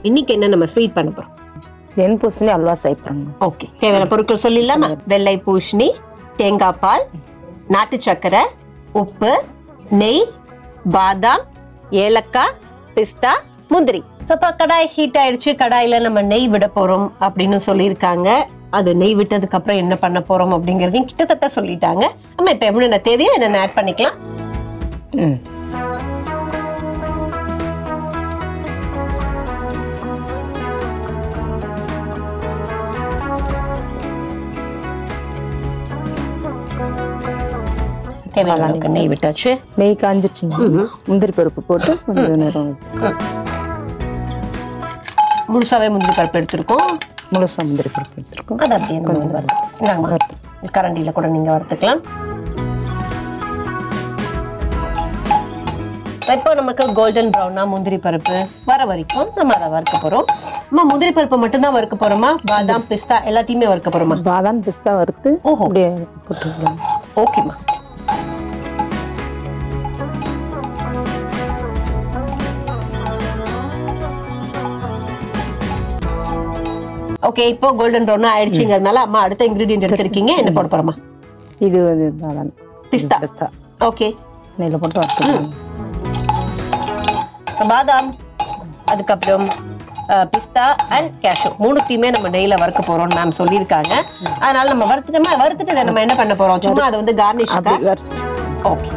இன்னைக்கு என்ன நம்ம ஸ்வீட் பண்ண போறோம்? வெண்பூசணி அல்வா செய்யறோம். ஓகே, தேவையான பொருட்கள் சொல்லிடலாமா? வெள்ளை பூசணி, தேங்காய் பால், நாட்டு சக்கரை, உப்பு, நெய், பாதாம், ஏலக்காய், பிஸ்தா, முந்திரி. கடாய் ஹீட் ஆயிடுச்சு. கடாயில நம்ம நெய் விட போறோம் அப்படின்னு சொல்லியிருக்காங்க. அது நெய் விட்டதுக்கு அப்புறம் என்ன பண்ண போறோம் அப்படிங்கறதையும் கிட்டத்தட்ட சொல்லிட்டாங்க. நம்ம இப்ப என்னென்ன தேவையோ என்னென்ன ஆட் பண்ணிக்கலாம். தேவையான அளவுக்கு நெய் விட்டாச்சு. நெய் காஞ்சிடுச்சுங்க. முந்திரி பருப்பு போட்டு கொஞ்சம் நேரம் முழுசாவே முந்திரி பருப்பு எடுத்துருக்கோம். முழுசா முந்திரி பருப்பு எடுத்துருக்கோம். அது அப்படியே கரண்டியில கூட நீங்க வறுத்துக்கலாம். இப்போ நமக்கு கோல்டன் ப்ரௌனா முந்திரி பருப்பு வர வரைக்கும் நம்ம அதை வறுக்க போறோம். நம்ம முந்திரி பருப்பு மட்டும் தான் வறுக்க போறோமா? பாதாம், பிஸ்தா எல்லாத்தையுமே வறுக்க போறோமா? பாதாம், பிஸ்தா வறுத்து அப்படியே போட்டுக்கலாம். ஓகேமா. ஓகே, இப்போ கோல்டன் ப்ரௌன் ஆயிடுச்சுங்கிறதுனால அம்மா அடுத்த இன்கிரிடியன்ட் எடுத்துருக்கீங்க. என்ன போட போறோமா? இது வந்து பாதாம், பிஸ்தா. பிஸ்தா ஓகே, நெய்ல போட்டு வறுத்துக்கலாம். பாதாம், அதுக்கப்புறம் பிஸ்தா அண்ட் கேஷ்யூ மூணுத்தையுமே நம்ம நெய்ல வறுக்க போறோம் மேம் சொல்லியிருக்காங்க. அதனால நம்ம வறுத்துட்டு நம்ம என்ன பண்ண போறோம்? சும்மா அதை வந்து கார்னிஷ்க்கா. ஓகே,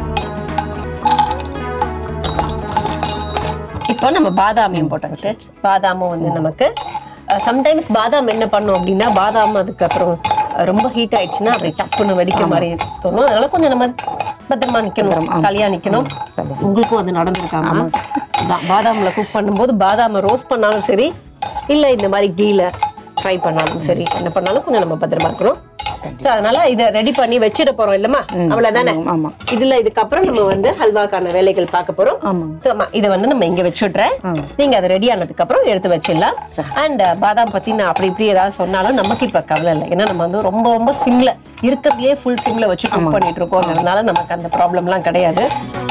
இப்போ நம்ம பாதாமையும் போட்டாச்சு. பாதாமும் வந்து நமக்கு சம்டைம்ஸ் பாதாம் என்ன பண்ணும் அப்படின்னா, பாதாம் அதுக்கப்புறம் ரொம்ப ஹீட் ஆயிடுச்சுன்னா அப்படி டப்புன்னு வெடிக்க மாதிரி தோணும். அதனால கொஞ்சம் நம்ம பத்திரமா நிக்கணும், தலையா நிக்கணும். உங்களுக்கும் அது நடந்திருக்காங்க. பாதாம்ல குக் பண்ணும்போது பாதாம ரோஸ்ட் பண்ணாலும் சரி, இல்ல இந்த மாதிரி கீல ஃப்ரை பண்ணாலும் சரி, என்ன பண்ணாலும் கொஞ்சம் நம்ம பத்திரமா இருக்கணும். அதனால இதை ரெடி பண்ணி வச்சிட போறோம் இல்லம்மா? அவ்வளவுதானே. இதுல இதுக்கப்புறம் நம்ம வந்து ஹல்வாக்கான வேலைகள் பார்க்க போறோம். இதை வந்து நம்ம இங்க வச்சுடுறேன். நீங்க அதை ரெடி ஆனதுக்கு அப்புறம் எடுத்து வச்சிடலாம். அண்ட் பாதாம் பத்தி நான் அப்படி இப்படி ஏதாவது சொன்னாலும் நமக்கு இப்ப கவலை இல்லை. ஏன்னா நம்ம வந்து ரொம்ப ரொம்ப சிம்ல இருக்கிறதுலயே ஃபுல் சிம்ல வச்சு குக் பண்ணிட்டு இருக்கோம். அதனால நமக்கு அந்த ப்ராப்ளம் எல்லாம் கிடையாது.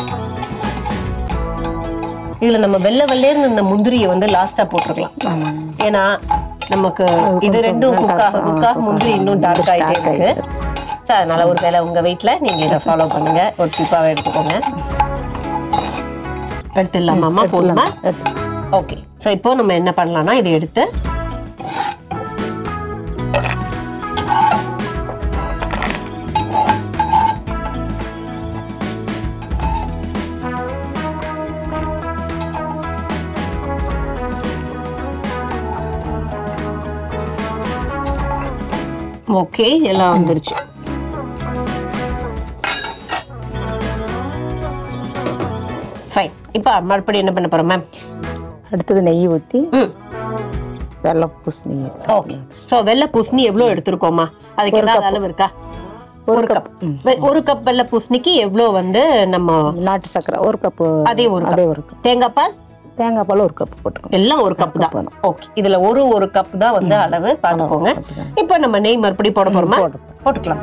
இதுல நம்ம வெள்ளையர்னு இந்த முந்திரியை வந்து லாஸ்டா போட்டுருக்கலாம். ஏன்னா நமக்கு இது ரெண்டும் குக்காக முந்திரி இன்னும் டார்க் ஆயிட்டே இருக்கு. அதனால ஒரு வேளை உங்க வீட்டுல நீங்க இதை ஃபாலோ பண்ணுங்க. ஒரு டிப்பாவே எடுத்துக்கோங்க. எடுத்துடலாமா? போதுமா? ஓகே, சோ இப்போ நம்ம என்ன பண்ணலாம்னா இதை எடுத்து ஓகே எல்லாம் வந்துருச்சு. ஃபைன். இப்போ மறுபடியும் என்ன பண்ண போறோம் மேம்? அடுத்தது நெய் ஊற்றி வெள்ளை பூசணி. ஓகே, சோ வெள்ளை பூசணி எவ்வளவு எடுத்துருக்கோமா? அதுக்கு ஏதாவது அளவு இருக்கா? ஒரு கப். ஒரு கப் வெள்ளை பூசணிக்கு எவ்வளவு வந்து நம்ம நாட்டு சக்கரை ஒரு கப், அதே ஒரு கப். தேங்காய் பால் ஒரு கப் போட்டுக்கோங்க. எல்லாம் ஒரு கப் தான். ஓகே, இதுல ஒரு கப் தான் வந்து அளவு பாத்துக்கோங்க. இப்போ நம்ம நெய் மறுபடியும் போட போறோமா? போட்டுக்கலாம்.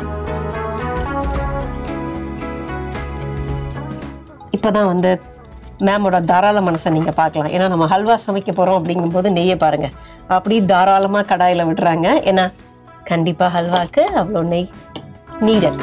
இப்பதான் வந்து மேமோட தாராள மனசை நீங்க பாக்கலாம். ஏன்னா நம்ம ஹல்வா சமைக்க போறோம் அப்படிங்கும் போது நெய்யை பாருங்க, அப்படி தாராளமா கடாயில விடுறாங்க. ஏன்னா கண்டிப்பா ஹல்வாக்கு அவ்வளவு நெய் நீடட்.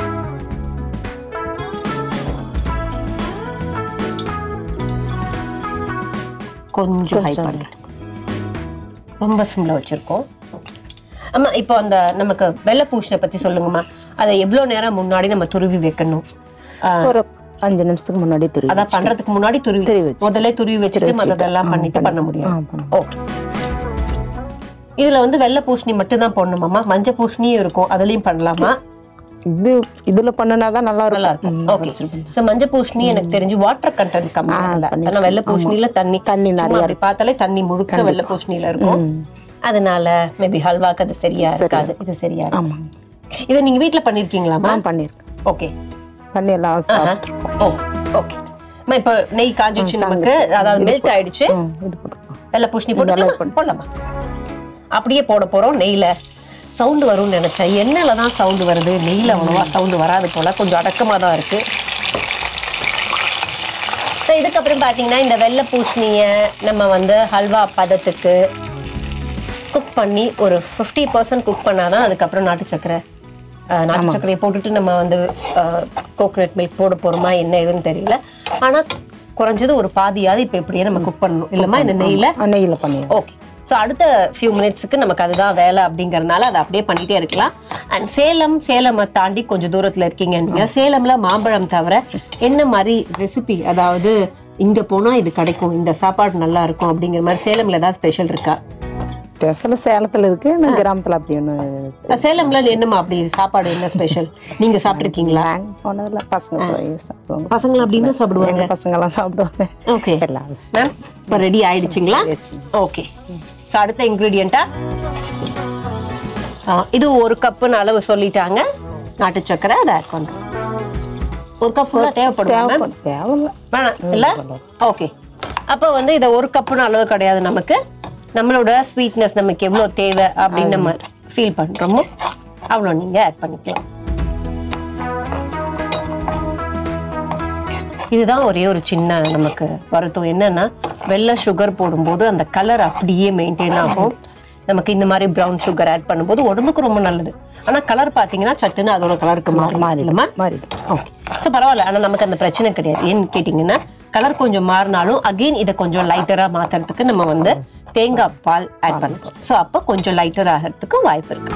கொஞ்சம் ஹை பண்றேன், ரொம்ப சிம்ல வச்சிருக்கோம். ஆமா, இப்போ அந்த நமக்கு வெள்ளை பூசணி பத்தி சொல்லுங்கம்மா. அதை எவ்வளவு நேரம் முன்னாடி நம்ம துருவி வைக்கணும்? ஒரு 5 நிமிஷத்துக்கு முன்னாடி துருவி. அதான் பண்றதுக்கு முன்னாடி முதல்ல துருவி வச்சுட்டு மத்ததெல்லாம் பண்ணிட்டு பண்ண முடியும். ஓகே, இதுல வந்து வெள்ளை பூசணி மட்டும் தான் போடணுமாமா? மஞ்சள் பூசணியும் இருக்கும், அதுலயும் பண்ணலாமா? இதுல பண்ணனாதான் நல்லா இருக்கும். ஓகே, சோ மஞ்சள் பூசணி எனக்கு தெரிஞ்சு வாட்டர் கண்டென்ட் கம்மி இல்ல. ஆனா வெள்ளை பூசணில தண்ணி நிறைய, அப்படி பார்த்தாலே தண்ணி முழுக்க வெள்ளை பூசணில இருக்கும். அதனால மேபி ஹல்வாக்கு அது சரியா இருக்காது. இது சரியா இருக்கும். இத நீங்க வீட்ல பண்ணிருக்கீங்களாமா? பண்ணிருக்கேன். ஓகே, பண்ணி எல்லாம் சாப்பிட்டுருக்கோம். ஓகே, இப்போ நெய் காஞ்சிச்சு நமக்கு, அதாவது மெல்ட் ஆயிடுச்சு. இது போட்டுக்கலாம். வெள்ளை பூசணி போடலாமா? அப்படியே போட போறோம். நெய்ல சவுண்டு வரும்னு நினைச்சேன். எண்ணெயில தான் சவுண்டு வருது, நெய்ல அவ்வளவா சவுண்டு வராது போல. கொஞ்சம் அடக்கமா தான் இருக்கு. ஸோ இதுக்கப்புறம் பார்த்தீங்கன்னா இந்த வெள்ளை பூசணியை நம்ம வந்து ஹல்வா பதத்துக்கு குக் பண்ணி ஒரு 50% குக் பண்ணாதான் அதுக்கப்புறம் நாட்டு சர்க்கரையை போட்டுட்டு நம்ம வந்து கோகோனட் மில்க் போட போறோமா என்ன ஏதுன்னு தெரியல. ஆனா குறைஞ்சது ஒரு பாதியாவது இப்போ இப்படியே நம்ம குக் பண்ணணும் இல்லைம்மா இந்த நெய்யில பண்ணிடலாம். ஓகே. ஸோ அடுத்த ஃபியூ மினிட்ஸுக்கு நமக்கு அதுதான் வேலை அப்படிங்கறதுனால அதை அப்படியே பண்ணிட்டே இருக்கலாம். அண்ட் சேலமை தாண்டி கொஞ்சம் தூரத்துல இருக்கீங்க நீங்க. சேலம்ல மாம்பழம் தவிர என்ன மாதிரி ரெசிபி, அதாவது இங்க போனா இது கிடைக்கும், இந்த சாப்பாடு நல்லா இருக்கும் அப்படிங்கிற மாதிரி சேலம்ல ஏதாவது ஸ்பெஷல் இருக்கா? சேலத்துல இருக்கு, கிராமத்துல அப்படி ஒண்ணு. சேலம்ல என்னமா அப்படி சாப்பாடு என்ன ஸ்பெஷல் நீங்க சாப்பிட்டுருக்கீங்களா? போனதுல பசங்க அப்படின்னா சாப்பிடுவாங்க, பசங்க எல்லாம் சாப்பிடுவாங்க. ஓகே மேம், இப்போ ரெடி ஆயிடுச்சுங்களா? ஓகே. ஸோ அடுத்த இன்க்ரீடியண்டா இது 1 கப்புன்னு அளவு சொல்லிட்டாங்க. நாட்டு சக்கரை அதை ஆட் பண்றோம். 1 கப் ஃபுல்லா தேவைப்படும் வேணாம் இல்ல? ஓகே. அப்போ வந்து இதை 1 கப்புன்னு அளவு கிடையாது, நமக்கு நம்மளோட ஸ்வீட்னஸ் நமக்கு எவ்வளோ தேவை அப்படின்னு நம்ம ஃபீல் பண்றோமோ அவ்வளோ நீங்க ஆட் பண்ணிக்கலாம். இதுதான் ஒரே ஒரு சின்ன நமக்கு வருத்தம் என்னன்னா, வெள்ளை சுகர் போடும்போது அந்த கலர் அப்படியே மெயின்டைன் ஆகும். நமக்கு இந்த மாதிரி ப்ரௌன் சுகர் ஆட் பண்ணும்போது உடம்புக்கு ரொம்ப நல்லது. ஆனா கலர் பாத்தீங்கன்னா சட்டுன்னு அதோட கலருக்கு மாறிடுமா? ஓகே. ஸோ பரவாயில்ல, ஆனா நமக்கு அந்த பிரச்சனை கிடையாது. ஏன்னு கேட்டீங்கன்னா கலர் கொஞ்சம் மாறினாலும் அகெயின் இதை கொஞ்சம் லைட்டரா மாத்துறதுக்கு நம்ம வந்து தேங்காய் பால் ஆட் பண்ணுவோம். ஸோ அப்போ கொஞ்சம் லைட்டர் ஆகிறதுக்கு வாய்ப்பு இருக்கு.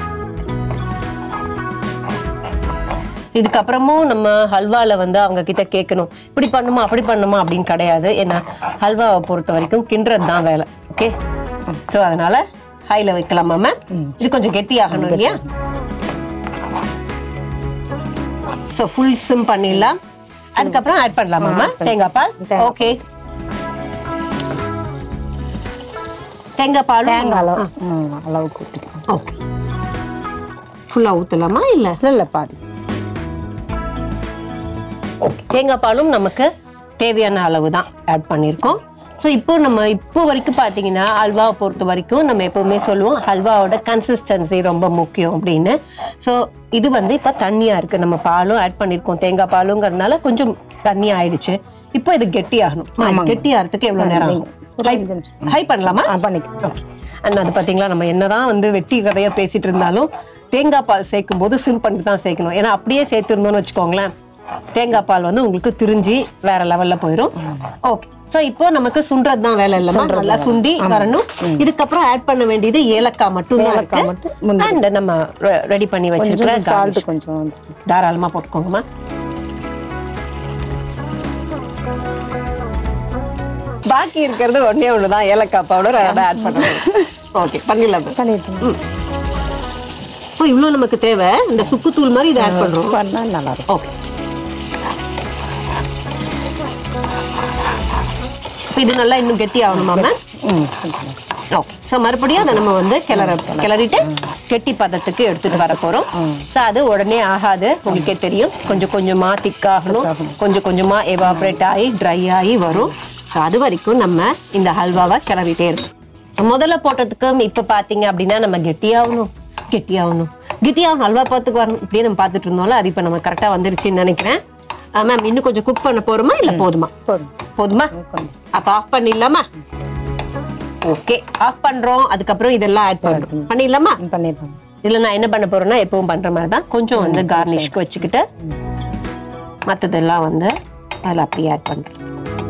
இதுக்கப்புறமும் நம்ம ஹல்வால வந்து அவங்க கிட்ட கேட்கணும், இப்படி பண்ணுமா அப்படி பண்ணுமா அப்படின்னு கிடையாது. ஏன்னா ஹல்வாவை பொறுத்த வரைக்கும் கிண்டுறது தான் வேலை. ஓகே. ஸோ அதனால ஹைல வைக்கலாமா மேம்? இது கொஞ்சம் கெட்டி ஆகணும் இல்லையா? ஸோ ஃபுல் சிம் பண்ணிடலாம். அதுக்கப்புறம் ஆட் பண்ணலாமா மேம் தேங்காய் பால்? ஓகே. தேங்காய் பால் அளவுக்கு ஊற்றிக்கலாம். ஓகே. ஃபுல்லா ஊற்றலாமா? இல்லை பாதி. ஓகே. தேங்காய் பாலும் நமக்கு தேவையான அளவு தான் ஆட் பண்ணியிருக்கோம். ஸோ இப்போ வரைக்கும் பார்த்தீங்கன்னா ஹல்வாவை பொறுத்த வரைக்கும் நம்ம எப்பவுமே சொல்லுவோம் ஹல்வாவோட கன்சிஸ்டன்சி ரொம்ப முக்கியம் அப்படின்னு. ஸோ இது வந்து இப்போ தண்ணியாக இருக்குது. நம்ம பாலும் ஆட் பண்ணியிருக்கோம், தேங்காய் பாலுங்கிறதுனால கொஞ்சம் தண்ணி ஆயிடுச்சு. இப்போ இது கெட்டி ஆகணும். கெட்டி ஆகிறதுக்கு எவ்வளோ நேரம் ஆகும்? ஹை பண்ணலாமா? பண்ணிக்கலாம். அண்ட் அது பார்த்தீங்களா, நம்ம என்னதான் வந்து வெட்டி கதையாக பேசிட்டு இருந்தாலும் தேங்காய் பால் சேர்க்கும் போது சிம் பண்ணிட்டு தான் சேர்க்கணும். ஏன்னா அப்படியே சேர்த்துருந்தோம்னு வச்சுக்கோங்களேன், தேங்காய் பால் வந்து உங்களுக்கு திரிஞ்சு வேற லெவல்ல போயிடும். ஓகே. சோ இப்போ நமக்கு சுண்டறது தான் வேலை இல்லமா, நல்லா சுண்டி வரணும். இதுக்கப்புறம் ஆட் பண்ண வேண்டியது ஏலக்காய் மட்டும் தான் இருக்கு. அண்ட் நம்ம ரெடி பண்ணி வச்சிருக்கிற சால்ட் கொஞ்சம் தாராளமா போட்டுக்கோங்கம்மா. பாக்கி இருக்கிறது ஒண்ணே ஒண்ணுதான், ஏலக்காய் பவுடர் அதை ஆட் பண்ணணும். ஓகே, பண்ணிடலாம். இப்போ இவ்வளவு நமக்கு தேவை. இந்த சுக்குத்தூள் மாதிரி இதை ஆட் பண்றோம், பண்ணா நல்லா இருக்கும். ஓகே. இது நல்லா இன்னும் கெட்டி ஆகணுமா மேம்? ஓகே. ஸோ மறுபடியும் அதை நம்ம வந்து கிளறிட்டு கெட்டி பதத்துக்கு எடுத்துட்டு வர போறோம். ஸோ அது உடனே ஆகாது, உங்களுக்கே தெரியும். கொஞ்சம் கொஞ்சமா திக்காகணும், கொஞ்சம் கொஞ்சமா எவாபரேட் ஆகி ட்ரை ஆகி வரும். ஸோ அது வரைக்கும் நம்ம இந்த ஹல்வாவை கிளறிட்டே இருக்கும். முதல்ல போட்டதுக்கும் இப்போ பார்த்தீங்க அப்படின்னா நம்ம கெட்டியாகணும் ஹல்வா பார்த்துக்கு வரணும் இப்படியே நம்ம பார்த்துட்டு இருந்தோம்ல, அது இப்போ நம்ம கரெக்டாக வந்துருச்சுன்னு நினைக்கிறேன். மேம் இன்னும் கொஞ்சம் குக் பண்ண போறோமா இல்ல போதுமா? அப்ப ஆஃப் பண்ணிடலாமா? ஓகே, ஆஃப் பண்றோம். அதுக்கப்புறம் இதெல்லாம் ஆட் பண்ணிடலாமா? பண்ணிடலாம். இதுல நான் என்ன பண்ண போறேன்னா எப்பவும் பண்ற மாதிரி தான், கொஞ்சம் வந்து கார்னிஷ்க்கு வச்சுக்கிட்டு மற்றதெல்லாம் வந்து அதில் அப்படியே ஆட் பண்றேன்.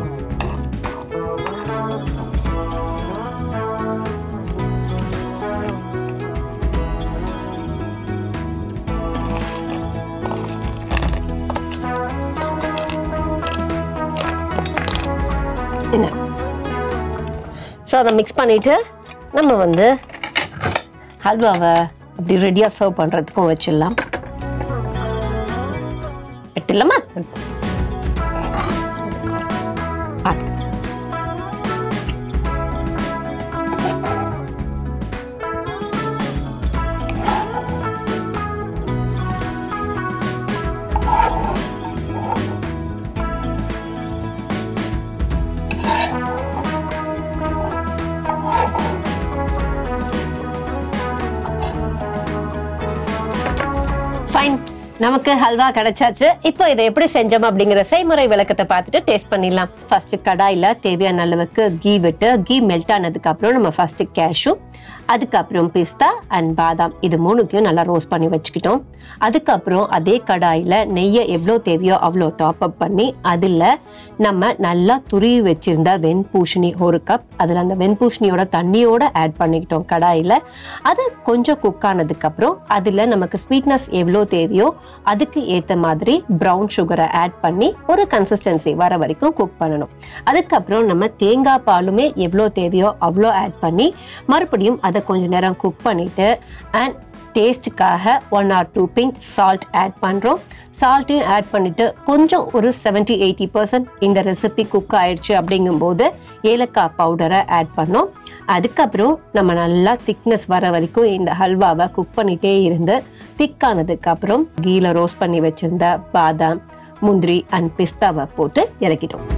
ஸோ அதை மிக்ஸ் பண்ணிட்டு நம்ம வந்து ஹல்வாவை அப்படி ரெடியாக சர்வ் பண்ணுறதுக்கும் வச்சிடலாம். எடுத்துடலாமா? நமக்கு ஹல்வா கிடைச்சாச்சு. இப்போ இதை எப்படி செஞ்சோம் அப்படிங்கிற செய்முறை விளக்கத்தை பார்த்துட்டு டேஸ்ட் பண்ணிடலாம். ஃபர்ஸ்ட் கடாயில தேவையான அளவுக்கு கீ விட்டு கீ மெல்ட் ஆனதுக்கு அப்புறம் நம்ம ஃபர்ஸ்ட் கேஷ்யூ, அதுக்கப்புறம் பிஸ்தா அண்ட் பாதாம் இது மூணுத்தையும் நல்லா ரோஸ்ட் பண்ணி வச்சுக்கிட்டோம். அதுக்கப்புறம் அதே கடாயில நெய்யை எவ்வளோ தேவையோ அவ்வளோ டாப் அப் பண்ணி அதில் நம்ம நல்லா துருவி வச்சிருந்த வெண்பூஷணி 1 கப், அதில் அந்த வெண்பூஷணியோட தண்ணியோட ஆட் பண்ணிக்கிட்டோம் கடாயில். அது கொஞ்சம் குக் ஆனதுக்கு அப்புறம் அதில் நமக்கு ஸ்வீட்னஸ் எவ்வளோ தேவையோ அதுக்கு ஏற்ற மாதிரி ப்ரௌன் சுகரை ஆட் பண்ணி ஒரு கன்சிஸ்டன்சி வர வரைக்கும் குக் பண்ணணும். அதுக்கப்புறம் நம்ம தேங்காய் பாலுமே எவ்வளோ தேவையோ அவ்வளோ ஆட் பண்ணி மறுபடியும் அதை கொஞ்ச நேரம் குக் பண்ணிட்டு அண்ட் டேஸ்ட்டுக்காக 1 or 2 பிஞ்ச் சால்ட் ஆட் பண்ணுறோம். சால்ட்டையும் ஆட் பண்ணிட்டு கொஞ்சம் ஒரு 70-80% இந்த ரெசிபி குக் ஆயிடுச்சு அப்படிங்கும்போது ஏலக்காய் பவுடரை ஆட் பண்ணோம். அதுக்கப்புறம் நம்ம நல்லா திக்னஸ் வர வரைக்கும் இந்த ஹல்வாவை குக் பண்ணிட்டே இருந்து திக்கானதுக்கு அப்புறம் கீல ரோஸ்ட் பண்ணி வச்சிருந்த பாதாம், முந்திரி அண்ட் பிஸ்தாவை போட்டு இறக்கிட்டோம்.